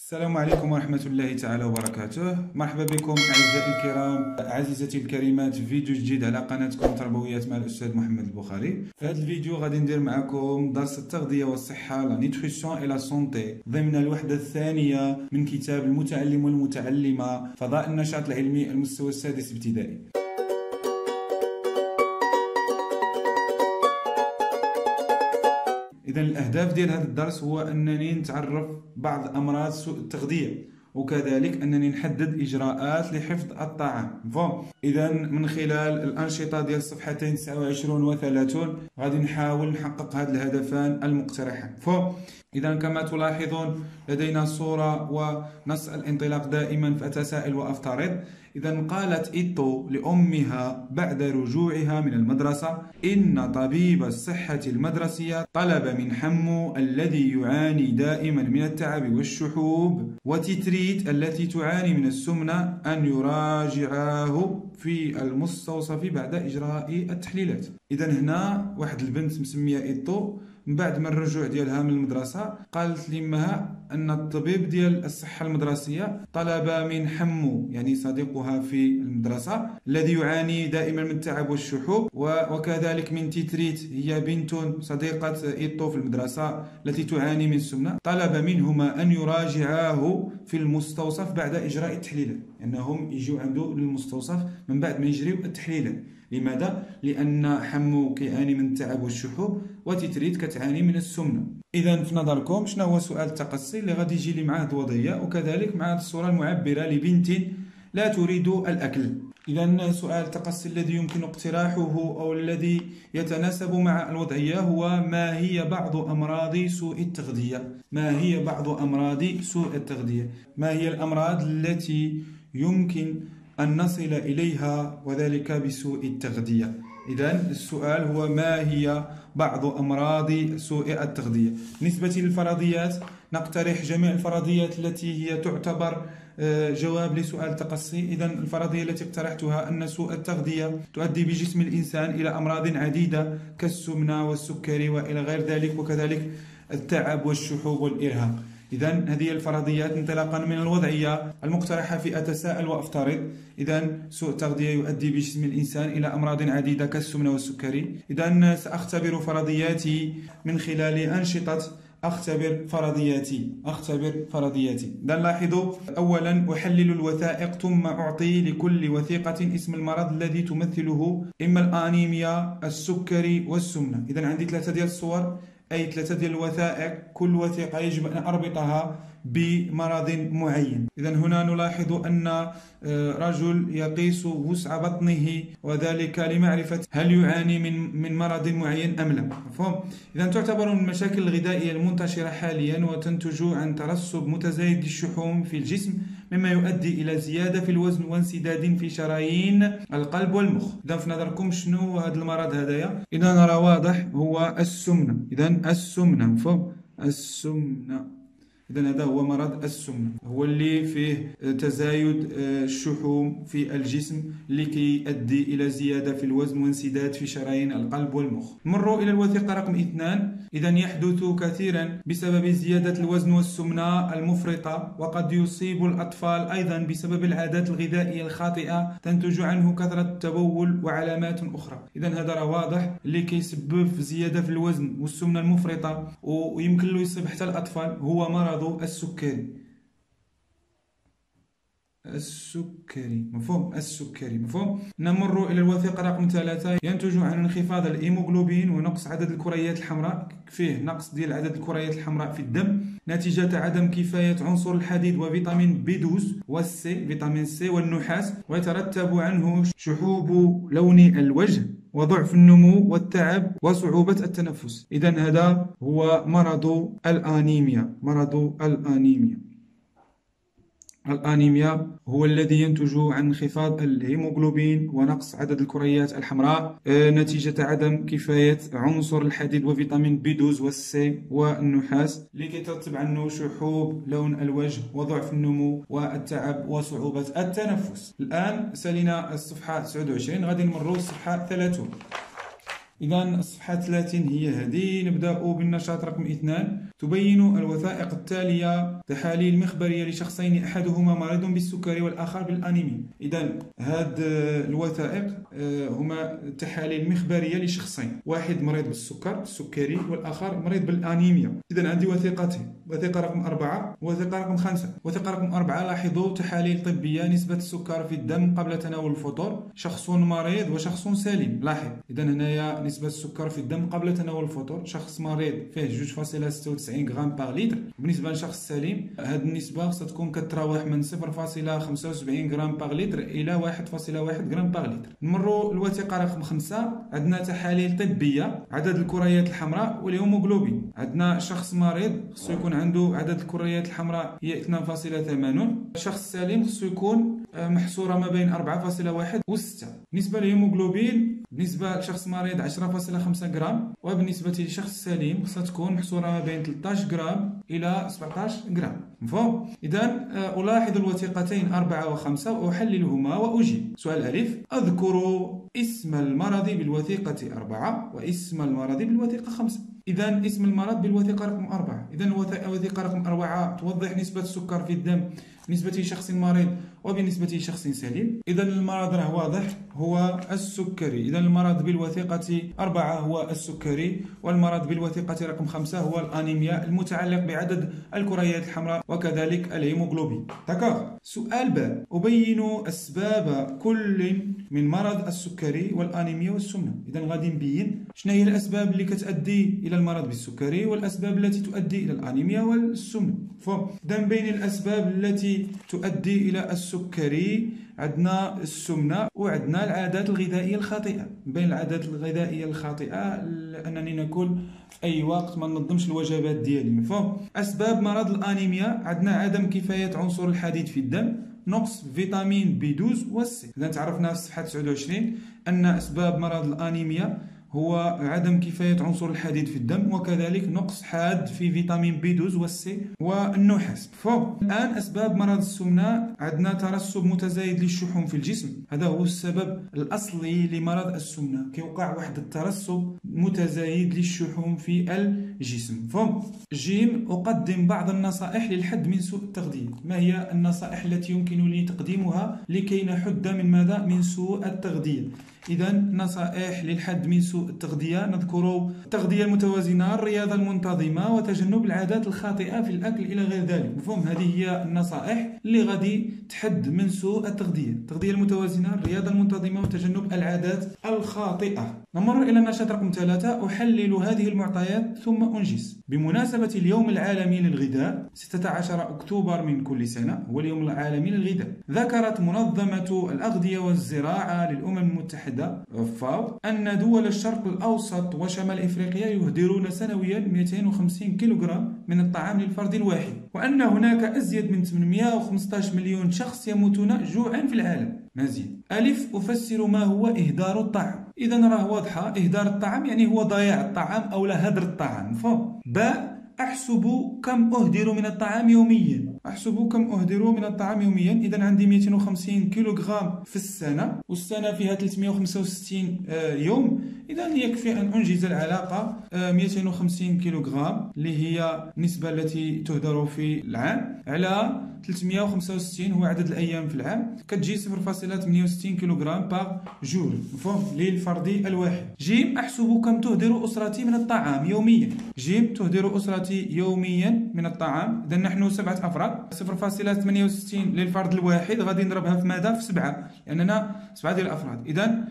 السلام عليكم ورحمة الله تعالى وبركاته. مرحبا بكم أعزائي الكرام، عزيزتي الكريمات، في فيديو جديد على قناتكم تربويات مع الأستاذ محمد البخاري. في هذا الفيديو غادي ندير معكم درس التغذية والصحة، لا نيوتريسيون إي لا سونتي، ضمن الوحدة الثانية من كتاب المتعلم والمتعلمة فضاء النشاط العلمي المستوى السادس ابتدائي. إذا الأهداف ديال هذا الدرس هو أنني نتعرف بعض أمراض سوء التغذية، وكذلك أنني نحدد إجراءات لحفظ الطعام. إذا من خلال الأنشطة ديال الصفحتين 29 و 30 غادي نحاول نحقق هذه الهدفان المقترحان. إذا كما تلاحظون لدينا صورة ونص الانطلاق دائما فأتساءل وأفترض. إذا قالت إيتو لأمها بعد رجوعها من المدرسة إن طبيب الصحة المدرسية طلب من حمو الذي يعاني دائما من التعب والشحوب وتيتريت التي تعاني من السمنة أن يراجعاه في المستوصف بعد إجراء التحليلات. إذا هنا واحد البنت مسمية إيتو من بعد ما الرجوع ديالها من المدرسة قالت لأمها أن الطبيب ديال الصحة المدرسية طلب من حمو يعني صديقها في المدرسة الذي يعاني دائما من التعب والشحوب وكذلك من تيتريت هي بنت صديقة إيتو في المدرسة التي تعاني من السمنة، طلب منهما أن يراجعاه في المستوصف بعد إجراء التحليلات، أنهم يجوا عنده للمستوصف من بعد ما يجريوا التحليلات. لماذا؟ لأن حمو كيعاني من التعب والشحوب وتيتريت كتعاني من السمنة. إذا في نظركم شنو هو سؤال التقصي اللي غادي يجي لي مع هذه الوضعية وكذلك مع الصورة المعبرة لبنت لا تريد الأكل؟ إذا سؤال التقصي الذي يمكن اقتراحه أو الذي يتناسب مع الوضعية هو: ما هي بعض أمراض سوء التغذية؟ ما هي بعض أمراض سوء التغذية؟ ما هي الأمراض التي يمكن أن نصل إليها وذلك بسوء التغذية؟ إذن السؤال هو: ما هي بعض أمراض سوء التغذية؟ بالنسبة للفرضيات نقترح جميع الفرضيات التي هي تعتبر جواب لسؤال التقصي. إذن الفرضية التي اقترحتها أن سوء التغذية تؤدي بجسم الإنسان إلى أمراض عديدة كالسمنة والسكري وإلى غير ذلك، وكذلك التعب والشحوب والإرهاق. إذن هذه الفرضيات انطلاقا من الوضعية المقترحة في أتساءل وأفترض. إذن سوء التغذية يؤدي بجسم الإنسان إلى أمراض عديدة كالسمنة والسكري. إذن سأختبر فرضياتي من خلال أنشطة أختبر فرضياتي. إذن لاحظوا: أولا أحلل الوثائق ثم أعطي لكل وثيقة اسم المرض الذي تمثله، إما الأنيميا، السكري والسمنة. إذن عندي ثلاثة ديال الصور أي ثلاثة ديال الوثائق، كل وثيقة يجب أن أربطها بمرض معين. إذن هنا نلاحظ أن رجل يقيس وسع بطنه وذلك لمعرفة هل يعاني من مرض معين أم لا. مفهوم؟ إذن تعتبر من المشاكل الغذائية المنتشرة حاليا وتنتج عن ترسب متزايد للشحوم في الجسم مما يؤدي إلى زيادة في الوزن وانسداد في شرايين القلب والمخ. إذن في نظركم شنو هذا المرض هذايا؟ إذا نرى واضح هو السمنة. إذن السمنة، مفهوم؟ السمنة. إذن هذا هو مرض السمنة، هو اللي فيه تزايد الشحوم في الجسم لكي يؤدي إلى زيادة في الوزن وانسداد في شرايين القلب والمخ. نمر إلى الوثيقة رقم 2. إذن يحدث كثيرا بسبب زيادة الوزن والسمنة المفرطة، وقد يصيب الأطفال أيضا بسبب العادات الغذائية الخاطئة تنتج عنه كثرة التبول وعلامات أخرى. إذن هذا واضح اللي كيسبب في زيادة في الوزن والسمنة المفرطة ويمكن له يصيب حتى الأطفال هو مرض السكري. مفهوم؟ السكري. مفهوم؟ نمر إلى الوثيقة رقم 3. ينتج عن انخفاض الهيموغلوبين ونقص عدد الكريات الحمراء، فيه نقص ديال عدد الكريات الحمراء في الدم نتيجة عدم كفاية عنصر الحديد وفيتامين B12 والسي، فيتامين سي والنحاس، ويترتب عنه شحوب لون الوجه وضعف النمو والتعب وصعوبة التنفس. إذن هذا هو مرض الأنيميا. الأنيميا هو الذي ينتج عن انخفاض الهيموغلوبين ونقص عدد الكريات الحمراء نتيجة عدم كفاية عنصر الحديد وفيتامين B12 والسي والنحاس، لكي يترتب عنه شحوب لون الوجه وضعف النمو والتعب وصعوبة التنفس. الآن سالينا الصفحة 29، غادي نمروا الصفحة 30. إذا الصفحة 30 هي هذه. نبدأ بالنشاط رقم 2. تبين الوثائق التالية تحاليل مخبرية لشخصين أحدهما مريض بالسكري والآخر بالأنيميا. إذا هاد الوثائق هما تحاليل مخبرية لشخصين، واحد مريض بالسكري والآخر مريض بالأنيميا. إذا عندي وثيقتين، وثيقة رقم 4 ووثيقة رقم 5. وثيقة رقم 4 لاحظوا تحاليل طبية نسبة السكر في الدم قبل تناول الفطور، شخص مريض وشخص سليم. لاحظ إذا هنايا نسبة السكر في الدم قبل تناول الفطور، شخص مريض فيه 2.96 غرام باغ لتر، بالنسبة لشخص سليم هذه النسبة ستكون كتراوح من 0.75 غرام باغ لتر إلى 1.1 غرام باغ لتر. نمروا الوثيقة رقم 5. عندنا تحاليل طبية عدد الكريات الحمراء والهيموغلوبين. عندنا شخص مريض خصو يكون عنده عدد الكريات الحمراء هي 2.80، شخص سليم خصو يكون محصورة ما بين 4.1 و 6. بالنسبة للهيموغلوبين بالنسبة لشخص مريض 10.5 غرام، وبالنسبة لشخص سليم خصها تكون محصورة ما بين 13 غرام إلى 17 غرام. مفهوم؟ إذا ألاحظ الوثيقتين 4 و5 وأحللهما وأجيب. سؤال ألف: أذكر اسم المرض بالوثيقة 4 واسم المرض بالوثيقة 5. إذا اسم المرض بالوثيقة رقم 4. إذا الوثيقة رقم 4 توضح نسبة السكر في الدم بالنسبة لشخص مريض وبالنسبة لشخص سليم. إذا المرض راه واضح هو السكري. إذا المرض بالوثيقة 4 هو السكري، والمرض بالوثيقة رقم 5 هو الأنيميا المتعلق بعدد الكريات الحمراء وكذلك الهيموغلوبين. داكوغ. سؤال ب: أبين أسباب كل من مرض السكري والأنيميا والسمنة. إذا غادي نبين شنو هي الأسباب اللي كتؤدي إلى المرض بالسكري والأسباب التي تؤدي إلى الأنيميا والسمنة. إذا بين الأسباب التي تؤدي إلى السكري عندنا السمنة وعندنا العادات الغذائية الخاطئة. بين العادات الغذائية الخاطئة أنني ناكل في أي وقت، ما ننظمش الوجبات ديالي. مفهوم؟ أسباب مرض الأنيميا عندنا عدم كفاية عنصر الحديد في الدم، نقص فيتامين B12 والسي. إذا تعرفنا في صفحة 29 أن أسباب مرض الأنيميا هو عدم كفاية عنصر الحديد في الدم وكذلك نقص حاد في فيتامين B12 والسي والنحاس. الآن أسباب مرض السمنة عندنا ترسب متزايد للشحوم في الجسم، هذا هو السبب الأصلي لمرض السمنة، كيوقع واحد الترسب متزايد للشحوم في الجسم. جيم: أقدم بعض النصائح للحد من سوء التغذية. ما هي النصائح التي يمكن لي تقديمها لكي نحد من ماذا؟ من سوء التغذية. إذا نصائح للحد من سوء التغذية نذكر التغذية المتوازنة، الرياضة المنتظمة، وتجنب العادات الخاطئة في الأكل إلى غير ذلك. مفهوم؟ هذه هي النصائح اللي غادي تحد من سوء التغذية: التغذية المتوازنة، الرياضة المنتظمة، وتجنب العادات الخاطئة. نمر إلى النشاط رقم 3. أحلل هذه المعطيات ثم أنجز. بمناسبة اليوم العالمي للغذاء 16 أكتوبر من كل سنة هو اليوم العالمي للغذاء، ذكرت منظمة الأغذية والزراعة للأمم المتحدة FAO أن دول الشرق الأوسط وشمال إفريقيا يهدرون سنويا 250 كيلوغرام من الطعام للفرد الواحد، وأن هناك أزيد من 815 مليون شخص يموتون جوعا في العالم. مزيد. ألف: أفسر ما هو إهدار الطعام. إذا راه واضحة، إهدار الطعام يعني هو ضياع الطعام أو هدر الطعام. باء: أحسب كم أهدر من الطعام يوميا. أحسب كم أهدر من الطعام يوميا. إذا عندي 250 كيلوغرام في السنة، والسنة فيها 365 يوم. إذا يكفي أن أنجز العلاقة 250 كيلوغرام اللي هي النسبة التي تهدر في العام على 365 هو عدد الأيام في العام، كتجي 0.68 كيلوغرام باغ جور. مفهوم؟ للفرد الواحد. جيم: أحسب كم تهدر أسرتي من الطعام يوميا. جيم: تهدر أسرتي يوميا من الطعام. إذا نحن 7 أفراد، 0.68 للفرد الواحد غادي نضربها في ماذا؟ في 7، لأننا 7 ديال الأفراد. إذا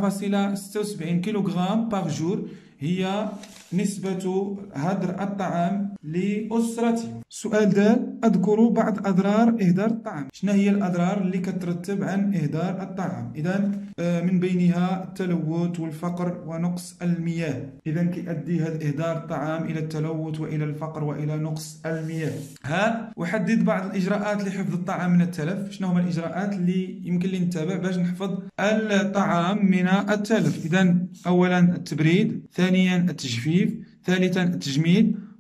4.76 كيلوغرام باغ جور هي نسبة هدر الطعام لأسرتي. سؤال د: أذكر بعض أضرار إهدار الطعام. شنو هي الأضرار اللي كترتب عن إهدار الطعام؟ إذا من بينها التلوث والفقر ونقص المياه. إذا كيؤدي هذا إهدار الطعام إلى التلوث وإلى الفقر وإلى نقص المياه. أحدد بعض الإجراءات لحفظ الطعام من التلف. شنو هما الإجراءات اللي يمكن لي نتبع باش نحفظ الطعام من التلف؟ إذا أولا التبريد، ثانيا التجفيف، ثالثا التجميد،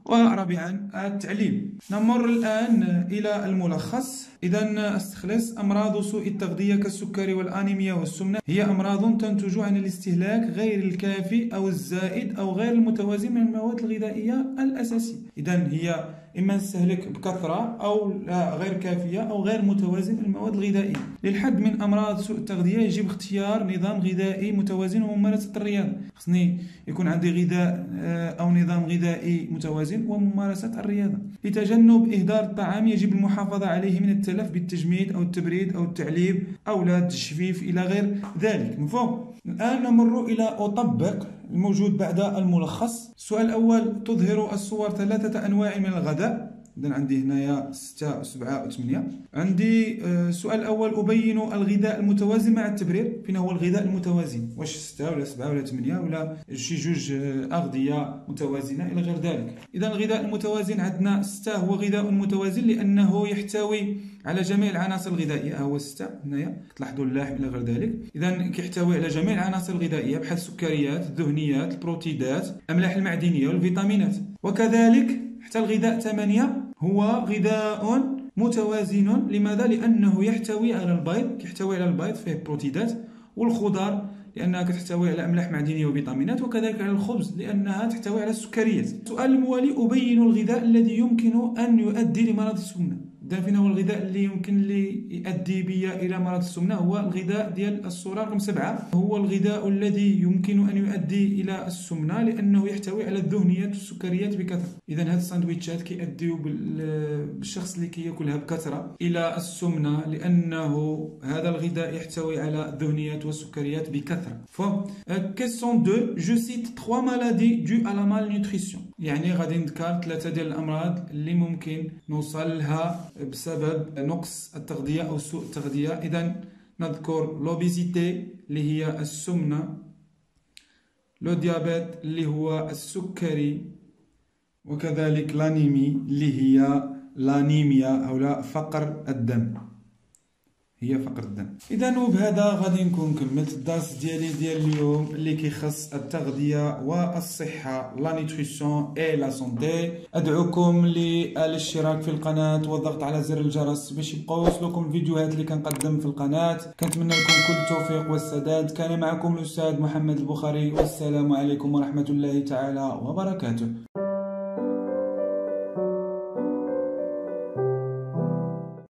ورابعا التعليم. نمر الآن إلى الملخص. إذا استخلص أمراض سوء التغذية كالسكري والأنيميا والسمنة هي أمراض تنتج عن الاستهلاك غير الكافي أو الزائد أو غير المتوازن من المواد الغذائية الأساسية. إذا هي إما نستهلك بكثرة أو لا غير كافية أو غير متوازن من المواد الغذائية. للحد من أمراض سوء التغذية يجب اختيار نظام غذائي متوازن وممارسة الرياضة. خصني يكون عندي غذاء أو نظام غذائي متوازن وممارسة الرياضة. لتجنب إهدار الطعام يجب المحافظة عليه من التلف بالتجميد أو التبريد أو التعليب أو لا التجفيف إلى غير ذلك. مفهوم؟ الآن نمر إلى أطبق الموجود بعد الملخص. السؤال الأول: تظهر الصور 3 أنواع من الغذاء. إذا عندي هنايا 6 و7 و8. عندي السؤال الأول: أبين الغذاء المتوازن مع التبرير. فين هو الغذاء المتوازن؟ واش 6 ولا 7 ولا 8 ولا شي جوج أغذية متوازنة إلى غير ذلك. إذا الغذاء المتوازن عندنا 6 هو غذاء متوازن لأنه يحتوي على جميع العناصر الغذائية. هو 6 هنايا تلاحظوا اللحم إلى غير ذلك. إذا كيحتوي على جميع العناصر الغذائية بحال السكريات، الدهنيات، البروتيدات، الأملاح المعدنية والفيتامينات. وكذلك حتى الغذاء 8 هو غذاء متوازن. لماذا؟ لأنه يحتوي على البيض، كيحتوي على البيض فيه بروتيدات، والخضار لأنها كتحتوي على أملاح معدنية وفيتامينات، وكذلك على الخبز لأنها تحتوي على السكريات. السؤال الموالي: أبين الغذاء الذي يمكن أن يؤدي لمرض السمنة. إذا فين هو الغذاء اللي يمكن يؤدي بيا إلى مرض السمنة؟ هو الغذاء ديال الصورة رقم 7 هو الغذاء الذي يمكن أن يؤدي إلى السمنة لأنه يحتوي على الدهنيات والسكريات بكثرة. إذا هاد الساندويتشات كيؤديو بالشخص اللي كياكلها بكثرة إلى السمنة لأنه هذا الغذاء يحتوي على الدهنيات والسكريات بكثرة. question 2: je cite 3 maladies dues à la malnutrition. يعني غادي نذكر 3 ديال الأمراض اللي ممكن نوصل لها بسبب نقص التغذية أو سوء التغذية. إذا نذكر لوبيزيتي اللي هي السمنة، لو ديابيت اللي هو السكري، وكذلك لانيمي اللي هي لانيميا أو لا فقر الدم، هي فقر الدم. إذا وبهذا غادي نكون كملت الدرس ديال اليوم اللي كيخص التغذية والصحة، لا نيوتريسيون اي لا سونتي. أدعوكم للاشتراك في القناة والضغط على زر الجرس باش يبقاو يوصلوكم الفيديوهات اللي كنقدم في القناة. كنتمنى لكم كل التوفيق والسداد. كان معكم الأستاذ محمد البخاري، والسلام عليكم ورحمة الله تعالى وبركاته.